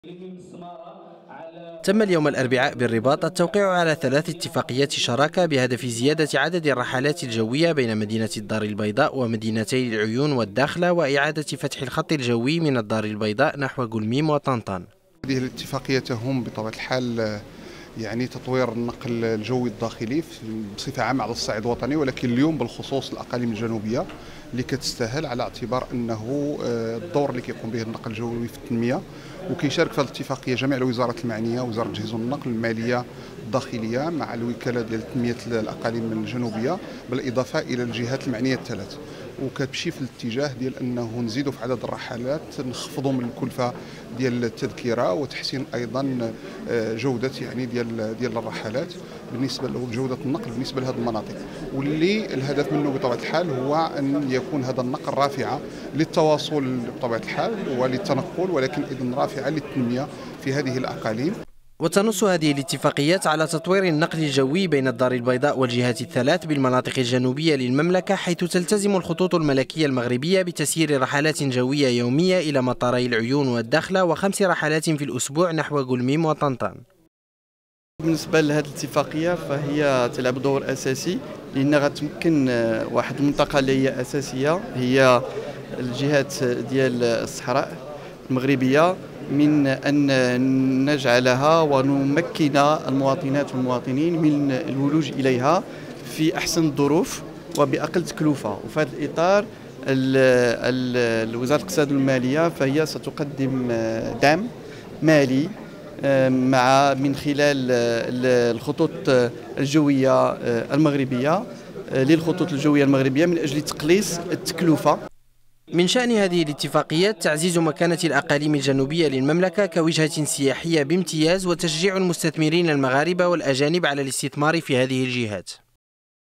تم اليوم الأربعاء بالرباط التوقيع على 3 اتفاقيات شراكة بهدف زيادة عدد الرحلات الجوية بين مدينة الدار البيضاء ومدينتي العيون والداخلة، وإعادة فتح الخط الجوي من الدار البيضاء نحو قلميم وطنطان. هذه الاتفاقية تهم بطبيعة الحال يعني تطوير النقل الجوي الداخلي بصفة عامة على الصعيد الوطني، ولكن اليوم بالخصوص الأقاليم الجنوبية اللي كتستاهل، على اعتبار أنه الدور اللي كيقوم به النقل الجوي في التنمية. وكيشارك في هذه الاتفاقية جميع الوزارات المعنية، وزارة الجهاز والنقل، المالية، الداخلية، مع الوكالة ديال تنمية الأقاليم الجنوبية، بالإضافة إلى الجهات المعنية الثلاث. وكتمشي في الاتجاه ديال انه نزيدوا في عدد الرحلات، نخفضوا من الكلفه ديال التذكره، وتحسين ايضا جوده يعني ديال الرحلات بالنسبه لجوده النقل بالنسبه لهذه المناطق، واللي الهدف منه بطبيعه الحال هو ان يكون هذا النقل رافعه للتواصل بطبيعه الحال وللتنقل، ولكن ايضا رافعه للتنميه في هذه الاقاليم. وتنص هذه الاتفاقيات على تطوير النقل الجوي بين الدار البيضاء والجهات الثلاث بالمناطق الجنوبية للمملكة، حيث تلتزم الخطوط الملكية المغربية بتسيير رحلات جوية يومية إلى مطاري العيون والداخلة، و5 رحلات في الأسبوع نحو قلميم وطنطان. بالنسبة لهذه الاتفاقية فهي تلعب دور أساسي، لأنها غتمكن واحد المنطقة اللي هي أساسية، هي الجهات ديال الصحراء المغربية، من أن نجعلها ونمكن المواطنات والمواطنين من الولوج إليها في أحسن الظروف وبأقل تكلفة. وفي هذا الإطار وزارة الاقتصاد والمالية فهي ستقدم دعم مالي من خلال الخطوط الجوية المغربية للخطوط الجوية المغربية من أجل تقليص التكلفة. من شأن هذه الاتفاقيات تعزيز مكانة الأقاليم الجنوبية للمملكة كوجهة سياحية بامتياز، وتشجيع المستثمرين المغاربة والأجانب على الاستثمار في هذه الجهات.